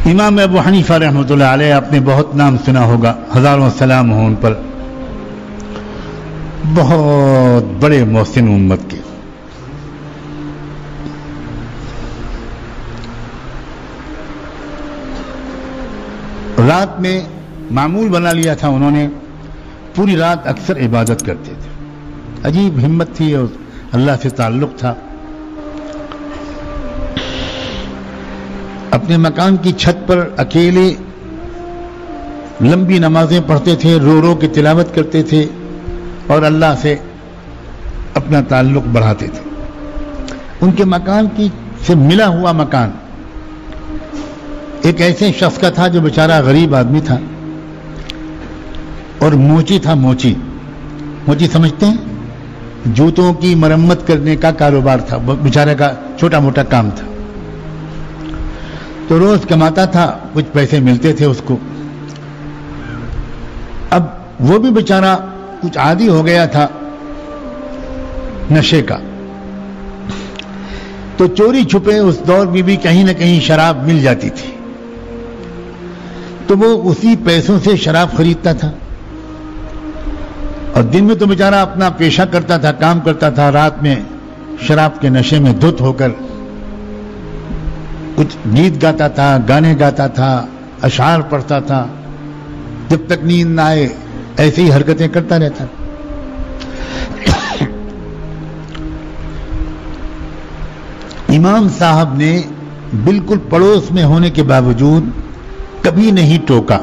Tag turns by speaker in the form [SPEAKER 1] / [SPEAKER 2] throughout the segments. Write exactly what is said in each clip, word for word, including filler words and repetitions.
[SPEAKER 1] امام ابو حنیفہ رحمۃ اللہ علیہ آپ نے بہت نام سنا ہوگا، ہزاروں سلام ہوں ان پر، بہت بڑے محسن امت کے. رات میں معمول بنا لیا تھا انہوں نے، پوری رات اکثر عبادت کرتے تھے. عجیب ہمت تھی اور اللہ سے تعلق تھا. اپنے مکان کی چھت پر اکیلے لمبی نمازیں پڑھتے تھے، رو رو کے تلاوت کرتے تھے اور اللہ سے اپنا تعلق بڑھاتے تھے. ان کے مکان کی سے ملا ہوا مکان ایک ایسے شخص کا تھا جو بیچارہ غریب آدمی تھا اور موچی تھا. موچی موچی سمجھتے ہیں؟ جوتوں کی مرمت کرنے کا کاروبار تھا، بیچارے کا چھوٹا موٹا کام تھا. تو روز کماتا تھا، کچھ پیسے ملتے تھے اس کو. اب وہ بھی بیچارہ کچھ عادی ہو گیا تھا نشے کا، تو چوری چھپے اس دور میں بھی کہیں نہ کہیں شراب مل جاتی تھی، تو وہ اسی پیسوں سے شراب خریدتا تھا. اور دن میں تو بیچارہ اپنا پیشہ کرتا تھا، کام کرتا تھا، رات میں شراب کے نشے میں دھت ہو کر کچھ گیت گاتا تھا، گانے گاتا تھا، اشعار پڑھتا تھا، جب تک نیند نہ آئے ایسی ہی حرکتیں کرتا رہتا. امام صاحب نے بالکل پڑوس میں ہونے کے باوجود کبھی نہیں ٹوکا.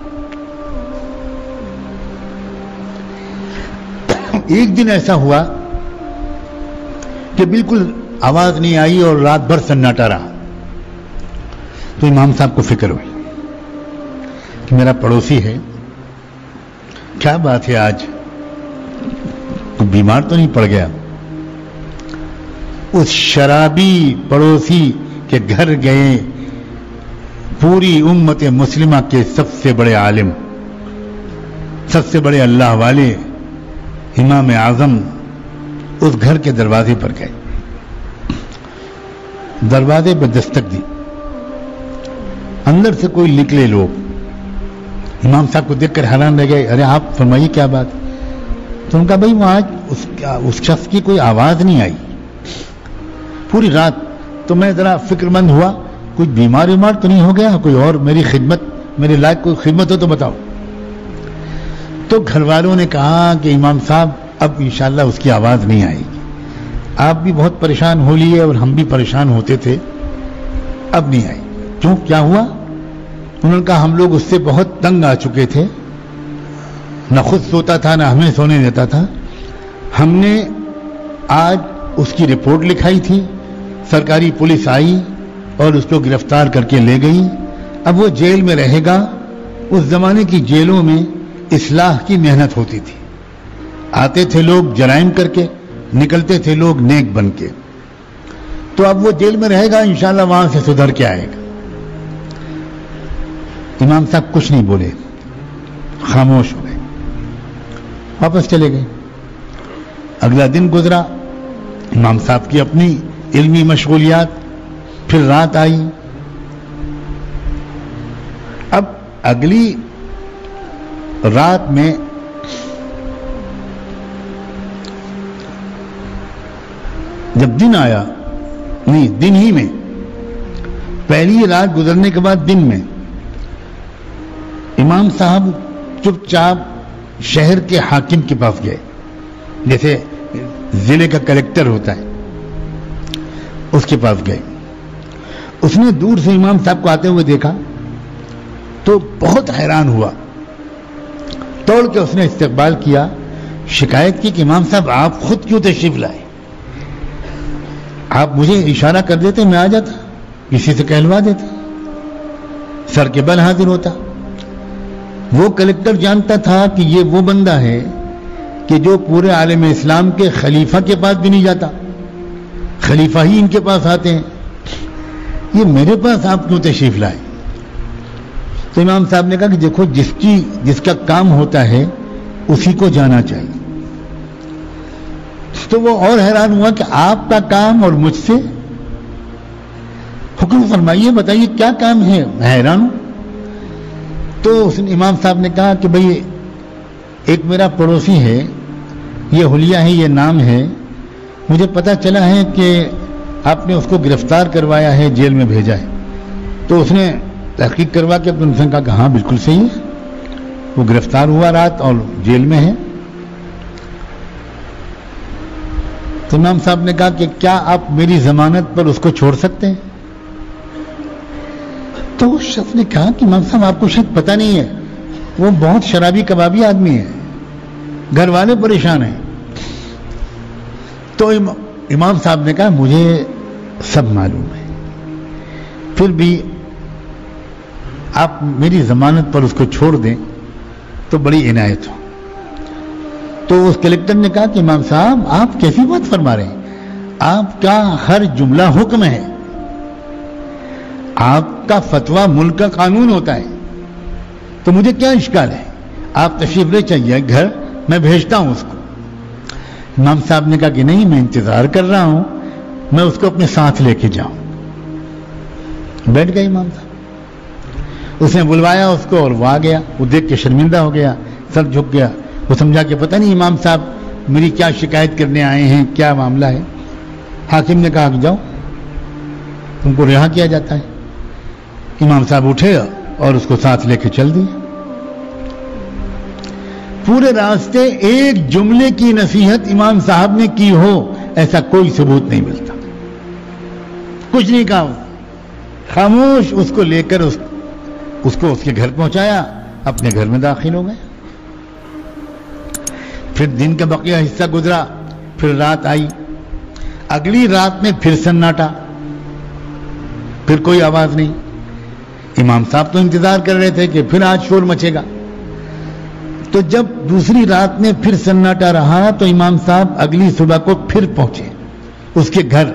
[SPEAKER 1] ایک دن ایسا ہوا کہ بالکل آواز نہیں آئی اور رات بھر سناٹا رہا. تو امام صاحب کو فکر ہوئی کہ میرا پڑوسی ہے، کیا بات ہے آج کوئی بیمار تو نہیں پڑ گیا. اس شرابی پڑوسی کے گھر گئے پوری امت مسلمہ کے سب سے بڑے عالم، سب سے بڑے اللہ والے امام اعظم اس گھر کے دروازے پر گئے. دروازے پر دستک دی، اندر سے کوئی نکلے لوگ. امام صاحب کو دیکھ کر حیران رہ گئے. ارے آپ فرمائیے کیا بات؟ تو ان کا بھائی وہ آج اس, اس شخص کی کوئی آواز نہیں آئی پوری رات. تو میں ذرا فکر مند ہوا کچھ بیمار بیمار تو نہیں ہو گیا، کوئی اور میری خدمت میرے لائق کوئی خدمت ہو تو بتاؤ. تو گھر والوں نے کہا کہ امام صاحب اب انشاءاللہ اس کی آواز نہیں آئے گی، آپ بھی بہت پریشان ہو لیے اور ہم بھی پریشان ہوتے تھے، اب نہیں آئی. کیوں، کیا ہوا؟ انہوں نے کہا ہم لوگ اس سے بہت تنگ آ چکے تھے، نہ خود سوتا تھا نہ ہمیں سونے دیتا تھا. ہم نے آج اس کی رپورٹ لکھائی تھی، سرکاری پولیس آئی اور اس کو گرفتار کر کے لے گئی. اب وہ جیل میں رہے گا. اس زمانے کی جیلوں میں اصلاح کی محنت ہوتی تھی، آتے تھے لوگ جرائم کر کے، نکلتے تھے لوگ نیک بن کے. تو اب وہ جیل میں رہے گا، انشاءاللہ وہاں سے سدھر کے آئے گا. امام صاحب کچھ نہیں بولے، خاموش ہو گئے، واپس چلے گئے. اگلا دن گزرا، امام صاحب کی اپنی علمی مشغولیات. پھر رات آئی. اب اگلی رات میں جب دن آیا، نہیں دن ہی میں، پہلی رات گزرنے کے بعد دن میں امام صاحب چپ چاپ شہر کے حاکم کے پاس گئے، جیسے ضلع کا کلیکٹر ہوتا ہے اس کے پاس گئے. اس نے دور سے امام صاحب کو آتے ہوئے دیکھا تو بہت حیران ہوا. توڑ کے اس نے استقبال کیا، شکایت کی کہ امام صاحب آپ خود کیوں تشریف لائے؟ آپ مجھے اشارہ کر دیتے میں آ جاتا، کسی سے کہلوا دیتا، سر کے بل حاضر ہوتا. وہ کلیکٹر جانتا تھا کہ یہ وہ بندہ ہے کہ جو پورے عالم اسلام کے خلیفہ کے پاس بھی نہیں جاتا، خلیفہ ہی ان کے پاس آتے ہیں. یہ میرے پاس آپ کیوں تشریف لائے؟ تو امام صاحب نے کہا کہ دیکھو جس کی جس کا کام ہوتا ہے اسی کو جانا چاہیے. تو وہ اور حیران ہوا کہ آپ کا کام اور مجھ سے. حکم فرمائیے، بتائیے کیا کام ہے، میں حیران ہوں۔ تو اس نے امام صاحب نے کہا کہ بھئی ایک میرا پڑوسی ہے، یہ حلیہ ہے، یہ نام ہے، مجھے پتہ چلا ہے کہ آپ نے اس کو گرفتار کروایا ہے، جیل میں بھیجا ہے۔ تو اس نے تحقیق کروا کے اپنے سے کہا کہ ہاں بالکل صحیح ہے، وہ گرفتار ہوا رات اور جیل میں ہے۔ تو امام صاحب نے کہا کہ کیا آپ میری ضمانت پر اس کو چھوڑ سکتے ہیں؟ تو اس شخص نے کہا کہ امام صاحب آپ کو شاید پتہ نہیں ہے، وہ بہت شرابی کبابی آدمی ہے، گھر والے پریشان ہیں۔ تو امام صاحب نے کہا مجھے سب معلوم ہے، پھر بھی آپ میری ضمانت پر اس کو چھوڑ دیں تو بڑی عنایت ہو۔ تو اس کلیکٹر نے کہا کہ امام صاحب آپ کیسی بات فرما رہے ہیں، آپ کا ہر جملہ حکم ہے، آپ کا فتویٰ ملک کا قانون ہوتا ہے، تو مجھے کیا اشکال ہے، آپ تشریف لے چاہیے گھر، میں بھیجتا ہوں اس کو۔ امام صاحب نے کہا کہ نہیں، میں انتظار کر رہا ہوں، میں اس کو اپنے ساتھ لے کے جاؤں۔ بیٹھ گئے امام صاحب، اس نے بلوایا اس کو اور وہ آ گیا۔ وہ دیکھ کے شرمندہ ہو گیا، سر جھک گیا، وہ سمجھا کہ پتہ نہیں امام صاحب میری کیا شکایت کرنے آئے ہیں، کیا معاملہ ہے۔ حاکم نے کہا کہ جاؤ، تم کو رہا کیا جاتا ہے۔ امام صاحب اٹھے اور اس کو ساتھ لے کے چل دیے۔ پورے راستے ایک جملے کی نصیحت امام صاحب نے کی ہو ایسا کوئی ثبوت نہیں ملتا، کچھ نہیں کہا، خاموش اس کو لے کر اس, اس کو اس کے گھر پہنچایا، اپنے گھر میں داخل ہو گئے۔ پھر دن کا بقیہ حصہ گزرا، پھر رات آئی، اگلی رات میں پھر سناٹا، پھر کوئی آواز نہیں۔ امام صاحب تو انتظار کر رہے تھے کہ پھر آج شور مچے گا۔ تو جب دوسری رات میں پھر سناٹا رہا تو امام صاحب اگلی صبح کو پھر پہنچے اس کے گھر۔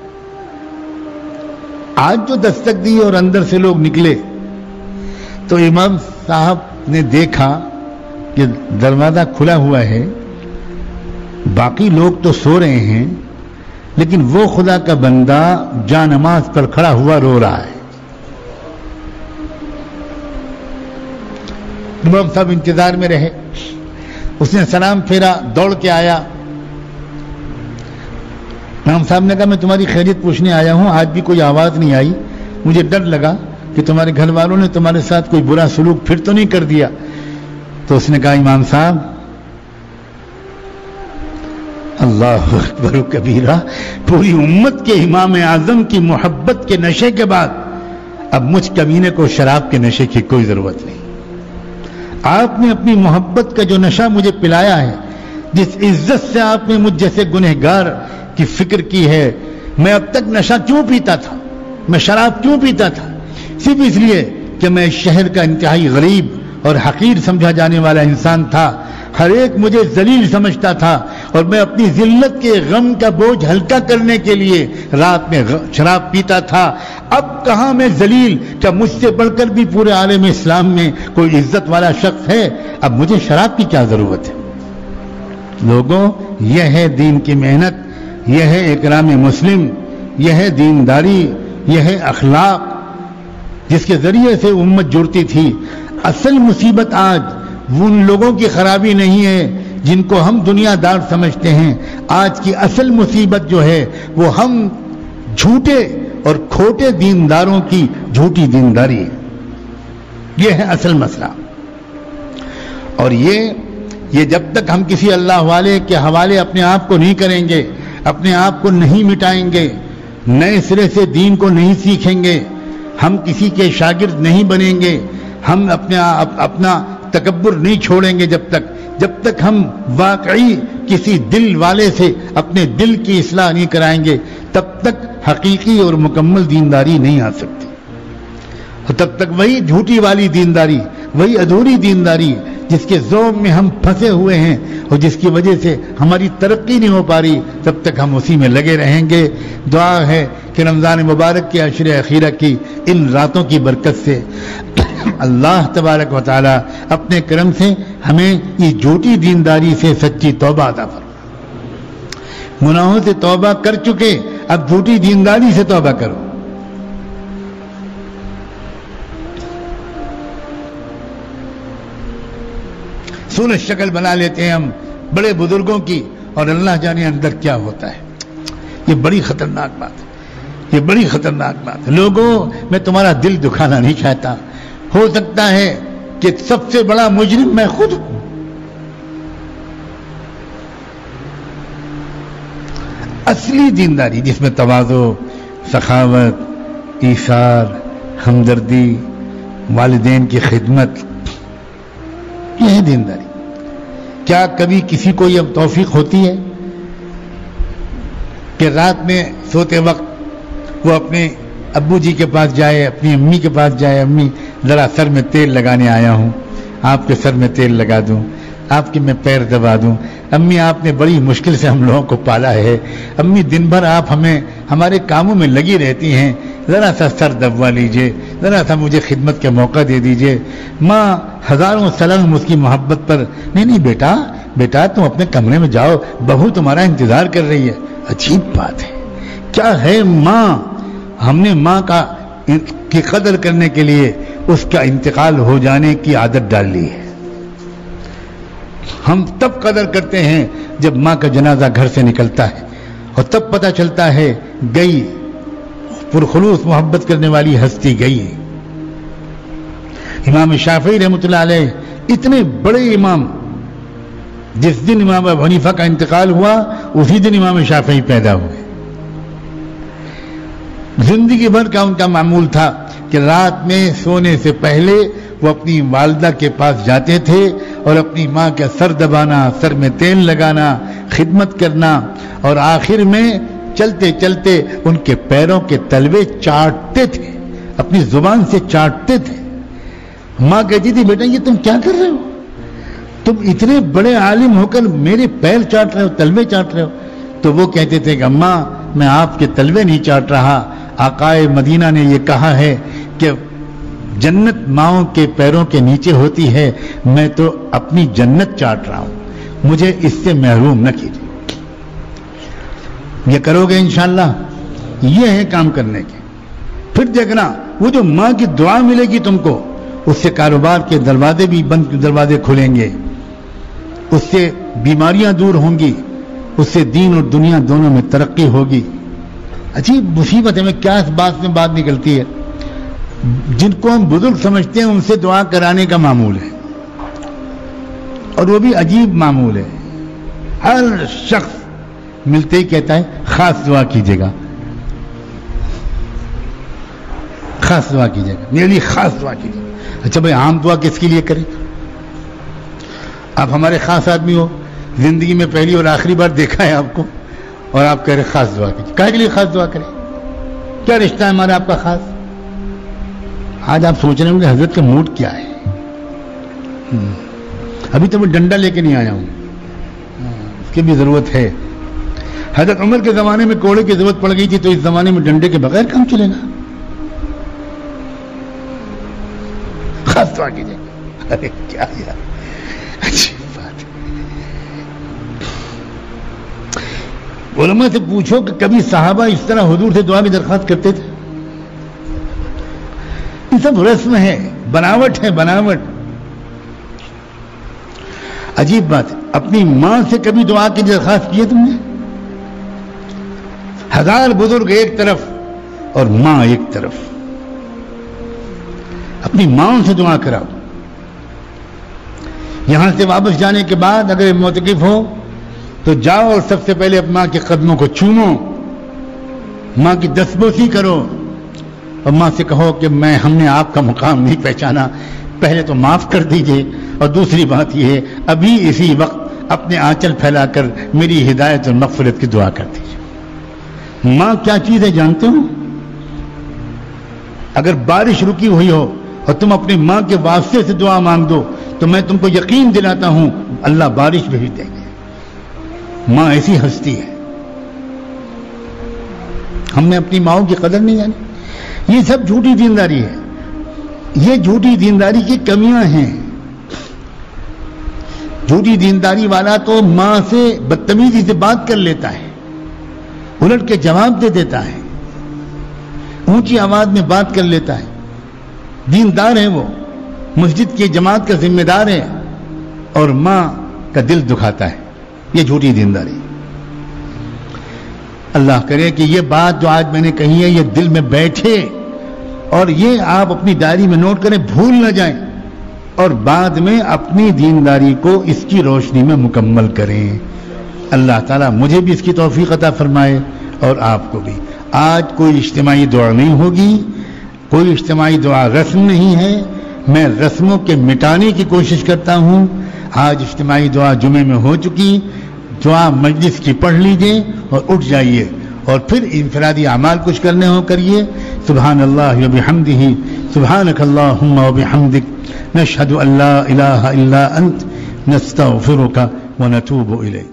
[SPEAKER 1] آج جو دستک دی اور اندر سے لوگ نکلے تو امام صاحب نے دیکھا کہ دروازہ کھلا ہوا ہے، باقی لوگ تو سو رہے ہیں، لیکن وہ خدا کا بندہ جا نماز پر کھڑا ہوا رو رہا ہے۔ امام صاحب انتظار میں رہے، اس نے سلام پھیرا، دوڑ کے آیا۔ امام صاحب نے کہا میں تمہاری خیریت پوچھنے آیا ہوں، آج بھی کوئی آواز نہیں آئی، مجھے ڈر لگا کہ تمہارے گھر والوں نے تمہارے ساتھ کوئی برا سلوک پھر تو نہیں کر دیا۔ تو اس نے کہا امام صاحب اللہ اکبر و کبیرہ، پوری امت کے امام اعظم کی محبت کے نشے کے بعد اب مجھ کمینے کو شراب کے نشے کی کوئی ضرورت نہیں۔ آپ نے اپنی محبت کا جو نشہ مجھے پلایا ہے، جس عزت سے آپ نے مجھ جیسے گنہگار کی فکر کی ہے، میں اب تک نشہ کیوں پیتا تھا، میں شراب کیوں پیتا تھا؟ صرف اس لیے کہ میں اس شہر کا انتہائی غریب اور حقیر سمجھا جانے والا انسان تھا، ہر ایک مجھے ذلیل سمجھتا تھا، اور میں اپنی ذلت کے غم کا بوجھ ہلکا کرنے کے لیے رات میں شراب پیتا تھا۔ اب کہاں میں ذلیل، کیا مجھ سے بڑھ کر بھی پورے عالم اسلام میں کوئی عزت والا شخص ہے؟ اب مجھے شراب کی کیا ضرورت ہے؟ لوگوں، یہ ہے دین کی محنت، یہ ہے اکرام مسلم، یہ ہے دینداری، یہ ہے اخلاق، جس کے ذریعے سے امت جڑتی تھی۔ اصل مصیبت آج ان لوگوں کی خرابی نہیں ہے جن کو ہم دنیا دار سمجھتے ہیں، آج کی اصل مصیبت جو ہے وہ ہم جھوٹے اور کھوٹے دینداروں کی جھوٹی دینداری ہے، یہ ہے اصل مسئلہ۔ اور یہ یہ جب تک ہم کسی اللہ والے کے حوالے اپنے آپ کو نہیں کریں گے، اپنے آپ کو نہیں مٹائیں گے، نئے سرے سے دین کو نہیں سیکھیں گے، ہم کسی کے شاگرد نہیں بنیں گے، ہم اپنے اپنا تکبر نہیں چھوڑیں گے، جب تک جب تک ہم واقعی کسی دل والے سے اپنے دل کی اصلاح نہیں کرائیں گے، تب تک حقیقی اور مکمل دینداری نہیں آ سکتی، اور تب تک وہی جھوٹی والی دینداری، وہی ادھوری دینداری جس کے ذوق میں ہم پھنسے ہوئے ہیں اور جس کی وجہ سے ہماری ترقی نہیں ہو پا رہی، تب تک ہم اسی میں لگے رہیں گے۔ دعا ہے کہ رمضان مبارک کے عشر اخیرہ کی ان راتوں کی برکت سے اللہ تبارک و تعالی اپنے کرم سے ہمیں اس جھوٹی دینداری سے سچی توبہ عطا فرمائے۔ گناہوں سے توبہ کر چکے، اب جھوٹی دینداری سے توبہ کرو، صورت شکل بنا لیتے ہیں ہم بڑے بزرگوں کی، اور اللہ جانے اندر کیا ہوتا ہے۔ یہ بڑی خطرناک بات ہے، یہ بڑی خطرناک بات ہے۔ لوگوں، میں تمہارا دل دکھانا نہیں چاہتا، ہو سکتا ہے کہ سب سے بڑا مجرم میں خود ہوں۔ اصلی دینداری جس میں تواضع، سخاوت، ایثار، ہمدردی، والدین کی خدمت، یہ ہے دینداری۔ کیا کبھی کسی کو یہ توفیق ہوتی ہے کہ رات میں سوتے وقت وہ اپنے ابو جی کے پاس جائے، اپنی امی کے پاس جائے، امی ذرا سر میں تیل لگانے آیا ہوں، آپ کے سر میں تیل لگا دوں، آپ کے میں پیر دبا دوں، امی آپ نے بڑی مشکل سے ہم لوگوں کو پالا ہے، امی دن بھر آپ ہمیں ہمارے کاموں میں لگی رہتی ہیں، ذرا سا سر دبوا لیجئے، ذرا سا مجھے خدمت کا موقع دے دیجئے۔ ماں ہزاروں سلام اس کی محبت پر، نہیں نہیں بیٹا بیٹا تم اپنے کمرے میں جاؤ، بہو تمہارا انتظار کر رہی ہے۔ عجیب بات ہے، کیا ہے ماں، ہم نے ماں کا کی قدر کرنے کے لیے اس کا انتقال ہو جانے کی عادت ڈال لی ہے۔ ہم تب قدر کرتے ہیں جب ماں کا جنازہ گھر سے نکلتا ہے، اور تب پتہ چلتا ہے گئی، پرخلوص محبت کرنے والی ہستی گئی ہے۔ امام شافعی رحمۃ اللہ علیہ اتنے بڑے امام، جس دن امام ابو حنیفہ کا انتقال ہوا اسی دن امام شافعی پیدا ہوئے۔ زندگی بھر کا ان کا معمول تھا کہ رات میں سونے سے پہلے وہ اپنی والدہ کے پاس جاتے تھے اور اپنی ماں کا سر دبانا، سر میں تیل لگانا، خدمت کرنا، اور آخر میں چلتے چلتے ان کے پیروں کے تلوے چاٹتے تھے، اپنی زبان سے چاٹتے تھے۔ ماں کہتی تھی بیٹا یہ تم کیا کر رہے ہو، تم اتنے بڑے عالم ہو کر میرے پیر چاٹ رہے ہو، تلوے چاٹ رہے ہو۔ تو وہ کہتے تھے کہ اماں میں آپ کے تلوے نہیں چاٹ رہا، آقائے مدینہ نے یہ کہا ہے کہ جنت ماؤں کے پیروں کے نیچے ہوتی ہے، میں تو اپنی جنت چاٹ رہا ہوں، مجھے اس سے محروم نہ کیجیے۔ یہ کرو گے انشاءاللہ، یہ ہے کام کرنے کے۔ پھر دیکھنا وہ جو ماں کی دعا ملے گی تم کو، اس سے کاروبار کے دروازے بھی بند، دروازے کھلیں گے، اس سے بیماریاں دور ہوں گی، اس سے دین اور دنیا دونوں میں ترقی ہوگی۔ عجیب مصیبت ہے، میں کیا اس بات میں بات نکلتی ہے، جن کو ہم بزرگ سمجھتے ہیں ان سے دعا کرانے کا معمول ہے، اور وہ بھی عجیب معمول ہے۔ ہر شخص ملتے ہی کہتا ہے خاص دعا کیجیے گا، خاص دعا کیجیے گا، میرے لیے خاص دعا کیجیے گا۔ اچھا بھائی عام دعا کس کے لیے کریں؟ آپ ہمارے خاص آدمی ہو، زندگی میں پہلی اور آخری بار دیکھا ہے آپ کو، اور آپ کہہ رہے خاص دعا کیجیے، کہے کے لیے خاص دعا کریں؟ کیا رشتہ ہے ہمارا آپ کا خاص؟ آج آپ سوچ رہے ہوں کہ حضرت کا موڈ کیا ہے۔ ابھی تو میں ڈنڈا لے کے نہیں آیا ہوں، اس کی بھی ضرورت ہے۔ حضرت عمر کے زمانے میں کوڑے کی ضرورت پڑ گئی تھی، تو اس زمانے میں ڈنڈے کے بغیر کام چلے گا؟ خاص دعا کیجیے گا، ارے کیا یار اچھی بات ہے۔ علماء سے پوچھو کہ کبھی صحابہ اس طرح حضور سے دعا کی درخواست کرتے تھے؟ یہ سب رسم ہے، بناوٹ ہے، بناوٹ۔ عجیب بات ہے، اپنی ماں سے کبھی دعا کی درخواست کی ہے تم نے؟ ہزار بزرگ ایک طرف اور ماں ایک طرف، اپنی ماں سے دعا کراؤ۔ یہاں سے واپس جانے کے بعد اگر معتکف ہو تو جاؤ اور سب سے پہلے اپنی ماں کے قدموں کو چومو، ماں کی دستبوسی کرو، اور ماں سے کہو کہ میں ہم نے آپ کا مقام نہیں پہچانا، پہلے تو معاف کر دیجئے، اور دوسری بات یہ ہے ابھی اسی وقت اپنے آنچل پھیلا کر میری ہدایت اور مغفرت کی دعا کر دیجئے۔ ماں کیا چیز ہے جانتے ہو؟ اگر بارش رکی ہوئی ہو اور تم اپنی ماں کے واسطے سے دعا مانگ دو تو میں تم کو یقین دلاتا ہوں اللہ بارش بھیج دے گا۔ ماں ایسی ہستی ہے، ہم نے اپنی ماؤں کی قدر نہیں جانی۔ یہ سب جھوٹی دینداری ہے، یہ جھوٹی دینداری کی کمیاں ہیں۔ جھوٹی دینداری والا تو ماں سے بدتمیزی سے بات کر لیتا ہے، الٹ کے جواب دے دیتا ہے، اونچی آواز میں بات کر لیتا ہے۔ دیندار ہے وہ، مسجد کی جماعت کا ذمہ دار ہے، اور ماں کا دل دکھاتا ہے. یہ جھوٹی دینداری. اللہ کرے کہ یہ بات جو آج میں نے کہی ہے یہ دل میں بیٹھے اور یہ آپ اپنی ڈائری میں نوٹ کریں, بھول نہ جائیں, اور بعد میں اپنی دینداری کو اس کی روشنی میں مکمل کریں. اللہ تعالیٰ مجھے بھی اس کی توفیق عطا فرمائے اور آپ کو بھی. آج کوئی اجتماعی دعا نہیں ہوگی, کوئی اجتماعی دعا رسم نہیں ہے. میں رسموں کے مٹانے کی کوشش کرتا ہوں. آج اجتماعی دعا جمعے میں ہو چکی, دعا مجلس کی پڑھ لیجئے اور اٹھ جائیے, اور پھر انفرادی اعمال کچھ کرنے ہو کریے. سبحان اللہ و بحمدہ, سبحانک اللہم و بحمدک, نشہد ان لا الہ الا انت, نستغفرک و نتوب الیک.